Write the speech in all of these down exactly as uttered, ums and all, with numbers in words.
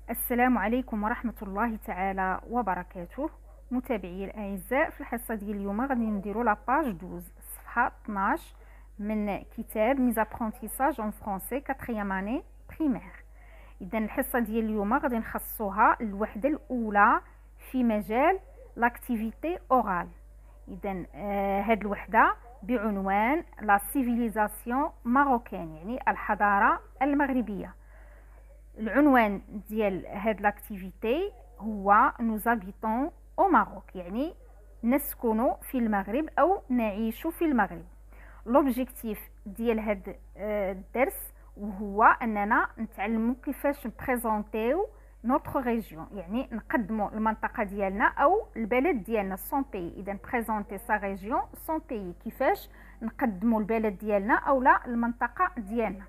السلام عليكم ورحمة الله تعالى وبركاته. متابعي الأعزاء، في الحصة ديال اليوم غادي نديرو لاباج اثناش صفحة اثناش من كتاب ميز ابرونتيساج اون فرونسي كاتريام اني بريمير. اذا الحصة ديال اليوم غادي نخصوها الوحدة الأولى في مجال لاكتيفيتي اورال. اذا آه هاد الوحدة بعنوان لا سيفيليزاسيون ماروكان، يعني الحضارة المغربية. العنوان ديال هاد لاكتيفيتي هو نوز هابيتون او ماروك، يعني نسكن في المغرب او نعيش في المغرب. لوبجيكتيف ديال هاد الدرس وهو اننا نتعلموا كيفاش نبريزونطيو نوتر ريجيون، يعني نقدموا المنطقه ديالنا او البلد ديالنا سون بي. اذا بريزونتي سا ريجيون سون بي، كيفاش نقدموا البلد ديالنا او لا المنطقه ديالنا.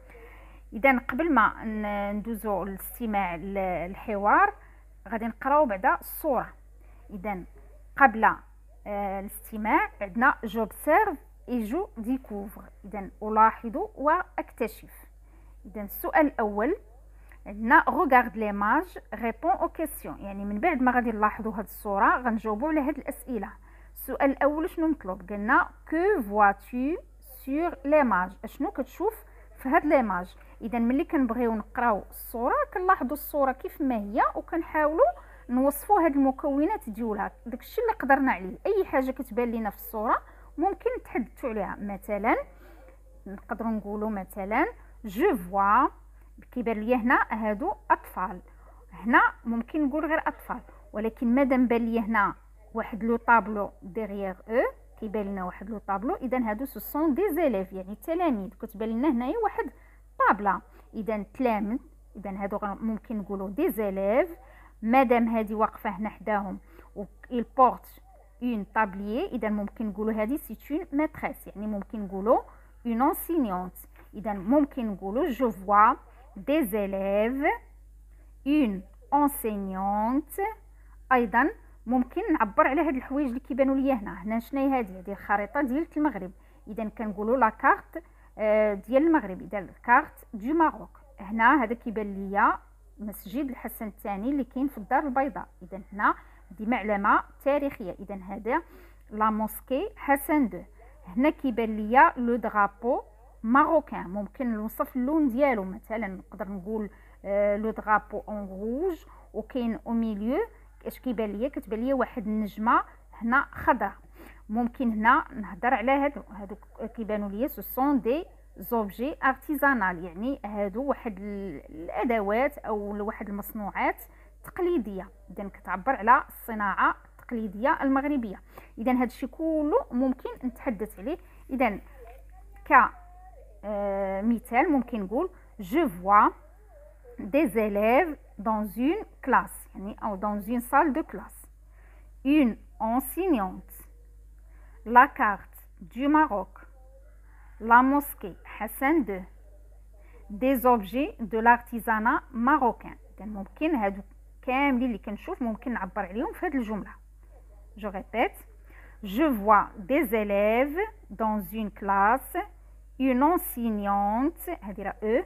اذا قبل ما ندوزو الاستماع للحوار غادي نقراو بعدا الصوره. اذا قبل آه الاستماع عندنا جوبسيرف اي جو ديكوفر، اذا الاحظ واكتشف. اذا السؤال الاول عندنا regarde l'image répond aux questions، يعني من بعد ما غادي نلاحظوا هذه الصوره غنجاوبوا على هذه الاسئله. السؤال الاول شنو مطلوب؟ قلنا que vois-tu sur l'image، اشنو كتشوف في هاد ليماج. اذا ملي كنبغيو نقراو الصوره كنلاحظوا الصوره كيف ما هي وكنحاولوا نوصفوا هاد المكونات ديالها، داكشي اللي قدرنا عليه. اي حاجه كتبان لينا في الصوره ممكن نتحدثوا عليها. مثلا نقدروا نقولوا مثلا جو فوا، كيبان ليا هنا هادو اطفال. هنا ممكن نقول غير اطفال، ولكن مادام بان ليا هنا واحد لو طابلو ديغيغ او، كيبان لنا واحد لو طابلو، اذا هادو سو سون دي زيليف، يعني التلاميذ. كتبان لنا هنايا واحد طابله، اذا تلاميذ. اذا هادو ممكن نقولوا دي زيليف. مادام هادي واقفه هنا حداهم و il porte une tablier، اذا ممكن نقولوا هادي سي une maîtresse، يعني ممكن نقولوا une enseignante. اذا ممكن نقولوا je vois des élèves une enseignante. ايضا ممكن نعبر على هاد الحوايج اللي كيبانوا ليا هنا. هنا شناهي هادي؟ هادي الخريطه ديال المغرب، اذا كنقولوا لا كارت ديال المغرب، اذا الكارت دو ماروك. هنا هذا كيبان ليا مسجد الحسن الثاني اللي كاين في الدار البيضاء، اذا هنا دي معلمه تاريخيه، اذا هذا لا موسكي حسن دو. هنا كيبان ليا لو درابو ماروكان، ممكن نوصف اللون ديالو. مثلا نقدر نقول لو درابو اون روج، وكاين او ميليو اش كيبان ليا؟ كتبان ليا واحد النجمه هنا خضراء. ممكن هنا نهضر على هادو هادو كيبانوا ليا سو سون دي زوبجي ارتيزانال، يعني هادو واحد الادوات او واحد المصنوعات تقليديه، اذا كتعبر على الصناعه التقليديه المغربيه. اذا هذا الشيء كله ممكن نتحدث عليه. اذا كمثال ممكن نقول جو فوا des élèves dans une classe، يعني ou dans une salle de classe. Une enseignante, la carte du Maroc, la mosquée Hassan deux, des objets de l'artisanat marocain. إذن ممكن هادو كاملين اللي كنشوف ممكن نعبر عليهم في هذه الجملة. Je répète: je vois des élèves dans une classe, une enseignante, هذه راه E,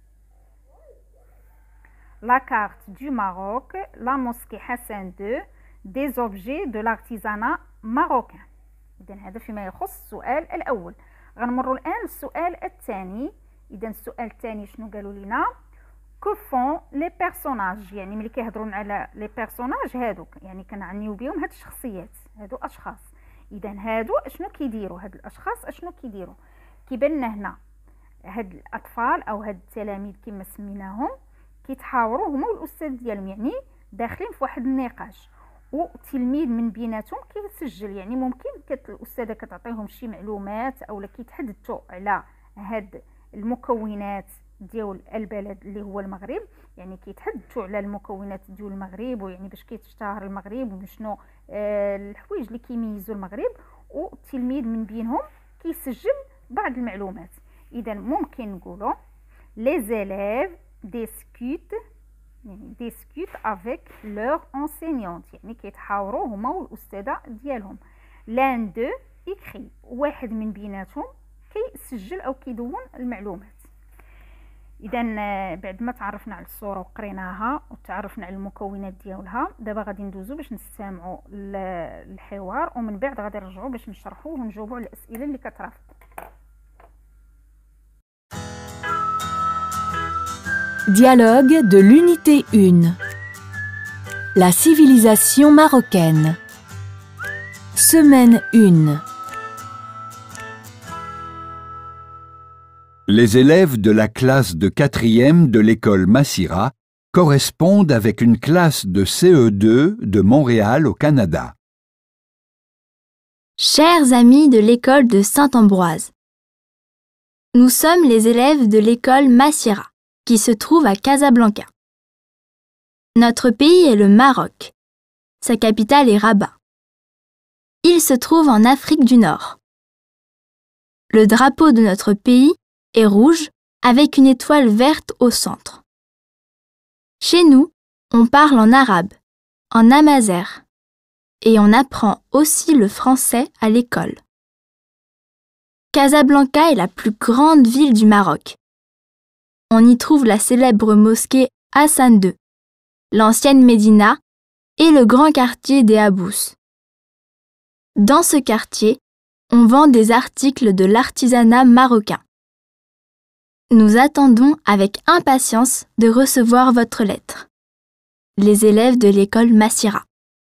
la carte du Maroc, la mosquée Hassan deux, des objets de l'artisanat marocain. إذن هذا فيما يخص السؤال الأول. غنمروا الآن للسؤال الثاني. إذن السؤال الثاني شنو قالوا لنا؟ que font les personnages، يعني ملي كيهضروا على لي بيرسوناج هادوك يعني كنعنيو بهم هاد الشخصيات، هادو أشخاص. إذا هادو اشنو كيديروا؟ هاد الأشخاص اشنو كيديروا؟ كيبان لنا هنا هاد الأطفال أو هاد التلاميذ كما سميناهم كيتحاوروا هما والاستاذ ديالهم، يعني داخلين في واحد النقاش، وتلميذ من بيناتهم كيسجل. يعني ممكن كت الاستاذه كتعطيهم شي معلومات او كيتحدثوا على هاد المكونات ديال البلد اللي هو المغرب، يعني كيتحدثوا على المكونات ديال المغرب ويعني باش كيتشتهر المغرب وشنو آه الحوايج اللي كيميزوا المغرب، والتلميذ من بينهم كيسجل بعض المعلومات. اذا ممكن نقولوا les élèves discutent، يعني discutent avec leur enseignante، يعني كيتحاوروا هما والاستاذه ديالهم. l'un d'eux écrit، واحد من بيناتهم كيسجل او كيدون المعلومات. اذا بعد ما تعرفنا على الصوره وقريناها وتعرفنا على المكونات ديالها، دابا غادي ندوزو باش نستمعوا للحوار، ومن بعد غادي نرجعوا باش نشرحوا ونجاوبوا على الاسئله اللي كترافق. Dialogue de l'unité un. La civilisation marocaine. Semaine un. Les élèves de la classe de quatrième de l'école Massira correspondent avec une classe de C E deux de Montréal au Canada. Chers amis de l'école de Saint-Ambroise, nous sommes les élèves de l'école Massira, qui se trouve à Casablanca. Notre pays est le Maroc. Sa capitale est Rabat. Il se trouve en Afrique du Nord. Le drapeau de notre pays est rouge avec une étoile verte au centre. Chez nous, on parle en arabe, en amazigh, et on apprend aussi le français à l'école. Casablanca est la plus grande ville du Maroc. On y trouve la célèbre mosquée Hassan deux, l'ancienne Médina et le grand quartier des Habous. Dans ce quartier, on vend des articles de l'artisanat marocain. Nous attendons avec impatience de recevoir votre lettre. Les élèves de l'école Massira.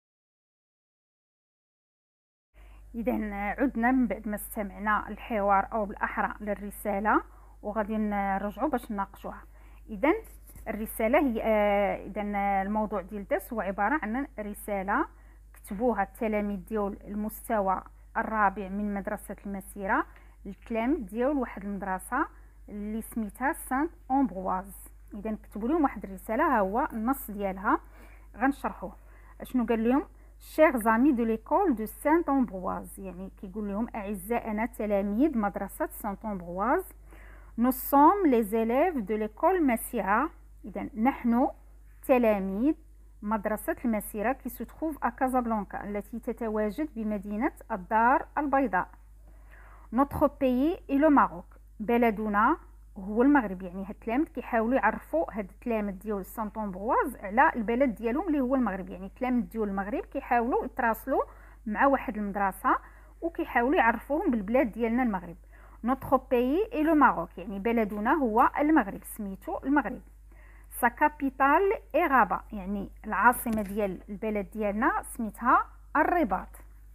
إذا عدنا من بعد ما استمعنا الحوار أو بالأحرى للرسالة، وغادي نرجعوا باش نناقشوها. إذا الرسالة هي إذا الموضوع ديال الدرس هو عبارة عن رسالة كتبوها التلاميذ ديال المستوى الرابع من مدرسة المسيرة التلاميذ ديال واحد المدرسة اللي سميتها سانت أمبرواز. إذا كتبوا لهم واحد الرسالة، ها هو النص ديالها غنشرحوه. شنو قال لهم؟ Chers amis de l'école de Saint-Ambroise، يعني كيقول لهم أعزائنا تلاميذ مدرسة سانت أمبرواز. Nous sommes les élèves de l'école Massira. إذا نحن تلاميذ مدرسة المسيرة qui se trouve à Casablanca التي تتواجد بمدينة الدار البيضاء. Notre pays est le Maroc. بلدنا هو المغرب. يعني هاد التلاميذ كيحاولوا يعرفوا هاد التلاميذ ديال سانت أمبرواز على البلد ديالهم اللي هو المغرب. يعني التلاميذ ديال المغرب كيحاولوا يتواصلوا مع واحد المدرسة وكيحاولوا يعرفوهم بالبلاد ديالنا المغرب. Notre pays est le Maroc. يعني بلدنا هو المغرب، سميتو المغرب. Sa capitale est Rabat. يعني العاصمة ديال البلد ديالنا سميتها الرباط.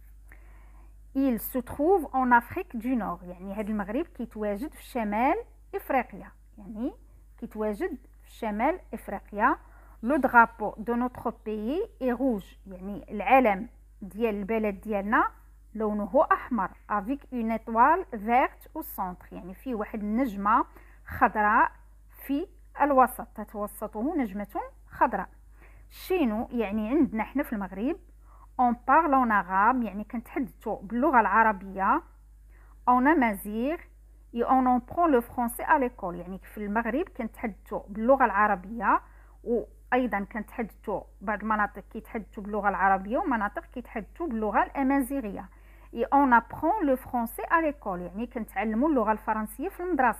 Il se trouve en Afrique du Nord. يعني هذا المغرب كيتواجد في شمال إفريقيا. يعني كيتواجد في شمال إفريقيا. Le drapeau de notre pays est rouge. يعني العلم ديال البلد ديالنا لونه أحمر avec une étoile verte au centre. يعني فيه واحد النجمة خضراء في الوسط، تتوسطه نجمة خضراء. شينو يعني عندنا حنا في المغرب on parle en arabe، يعني كنتحدثوا باللغة العربية en amazigh et on en prend le français à l'école. يعني في المغرب كنتحدثوا باللغة العربية، وأيضا كنتحدثوا بعض المناطق كيتحدثوا باللغة العربية ومناطق كيتحدثوا باللغة الأمازيغية. et on apprend le français à l'école، يعني كنتعلموا اللغة الفرنسية في المدرسة.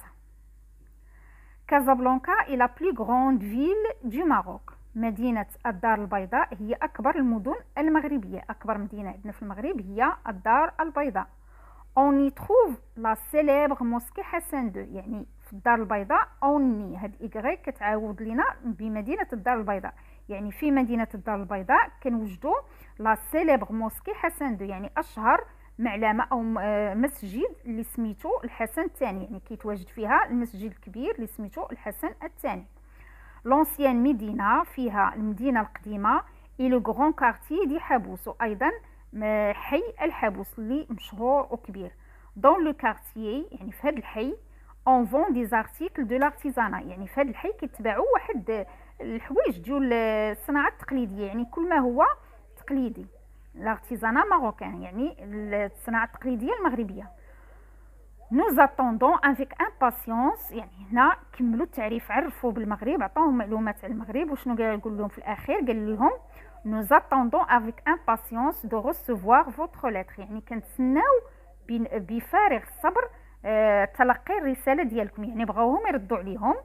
كازابلانكا est la plus grande ville du Maroc. مدينة الدار البيضاء هي أكبر المدن المغربية. أكبر مدينة عندنا في المغرب هي الدار البيضاء. On y trouve la célèbre mosquée Hassan deux. يعني في الدار البيضاء أوني هاد إيكغيك كتعاود لنا بمدينة الدار البيضاء. يعني في مدينة الدار البيضاء كنوجدوا لا célèbre mosquée Hassan deux، يعني أشهر معلمة أو مسجد اللي سميتو الحسن الثاني. يعني كيتواجد فيها المسجد الكبير اللي سميتو الحسن الثاني. لونسيان مدينة فيها المدينة القديمة إي لو غران كارتي دي حابوس، وأيضا حي الحابوس اللي مشهور وكبير. دون لو كارتيي يعني في هذا الحي اون فون دي زارتيكل دو لارتيزانا، يعني في هذا الحي كيتباعوا واحد الحوايج ديال الصناعة التقليدية، يعني كل ما هو تقليدي. لارتيزانا ماروكان يعني الصناعة التقليدية المغربية. Nous attendons avec impatience، يعني هنا كملوا التعريف، عرفوا بالمغرب، عطاوهم معلومات على المغرب. وشنو قال يقول لهم في الاخير؟ قال لهم nous attendons avec impatience de recevoir votre lettre، يعني كنتسناو بفارغ الصبر تلقي الرساله ديالكم. يعني بغاوهم يردوا عليهم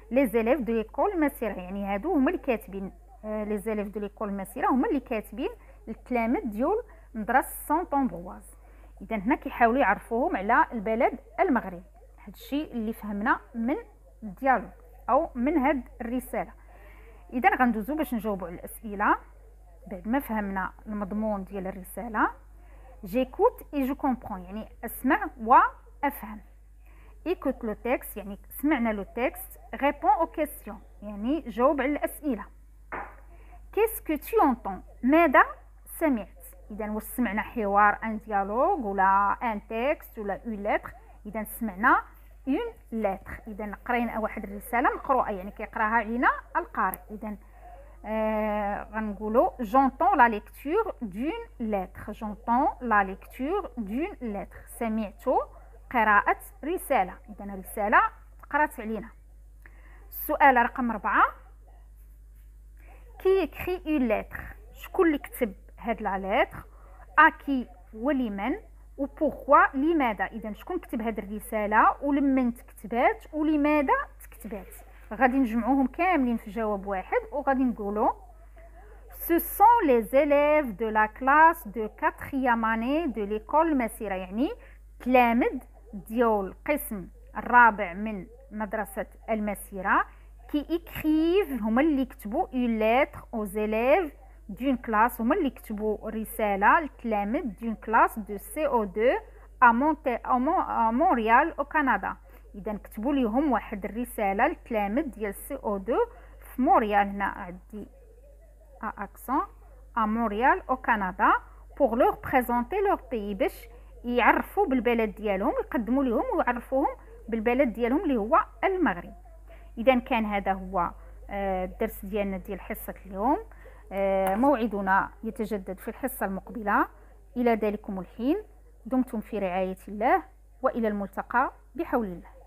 لي زيليف دو ليكول مسيره، يعني هادو هما اللي كاتبين لي زيليف دو ليكول مسيره هما اللي كاتبين التلاميذ ديال مدرسه سانت امبواز. اذا هنا كيحاولوا يعرفوهم على البلد المغرب. هادشي اللي فهمنا من الديالوج او من هاد الرساله. اذا غندوزو باش نجاوبوا على الاسئله بعد ما فهمنا المضمون ديال الرساله. جيكوت اي جو كومبرون، يعني اسمع وافهم. écoute le texte يعني سمعنا لو تكست. réponds aux questions يعني جاوب على الاسئله. qu'est-ce que tu entends ماذا سمعت. اذا واش سمعنا حوار ان ديالوج ولا ان تكست ولا اون لتر. اذا سمعنا اون لتر. اذا قرينا واحد الرساله مقروءه يعني كيقراها علينا القارئ. اذا آه غنقولوا j'entends la lecture d'une lettre. j'entends la lecture d'une lettre. سمعت قراءة رسالة. إذا رسالة قرات علينا. السؤال رقم أربعة. كي écrit une lettre. شكون اللي كتب هاد لا لتر؟ أكي ولمن وبوركوا لماذا. إذا شكون كتب هاد الرسالة ولمن تكتبات ولماذا تكتبات. غادي نجمعوهم كاملين في جواب واحد وغادي نقولوا Ce sont les élèves de la classe de quatrième année de l'école مسيرة، يعني تلامذ ديال القسم الرابع من مدرسة المسيرة كي écrivent هما اللي كتبوا une lettre aux élèves d'une classe، هما اللي كتبوا رسالة للتلامذ d'une classe de سي أو deux à مونريال au Canada. إذا كتبوا ليهم واحد الرسالة للتلامذ ديال سي أو deux في مونريال. هنا عندي أكسون à مونريال au Canada pour leur présenter leur pays، باش يعرفوا بالبلد ديالهم، يقدموا لهم ويعرفوهم بالبلد ديالهم اللي هو المغرب. اذا كان هذا هو الدرس ديالنا ديال حصه اليوم. موعدنا يتجدد في الحصه المقبله. الى ذلكم الحين دمتم في رعايه الله والى الملتقى بحول الله.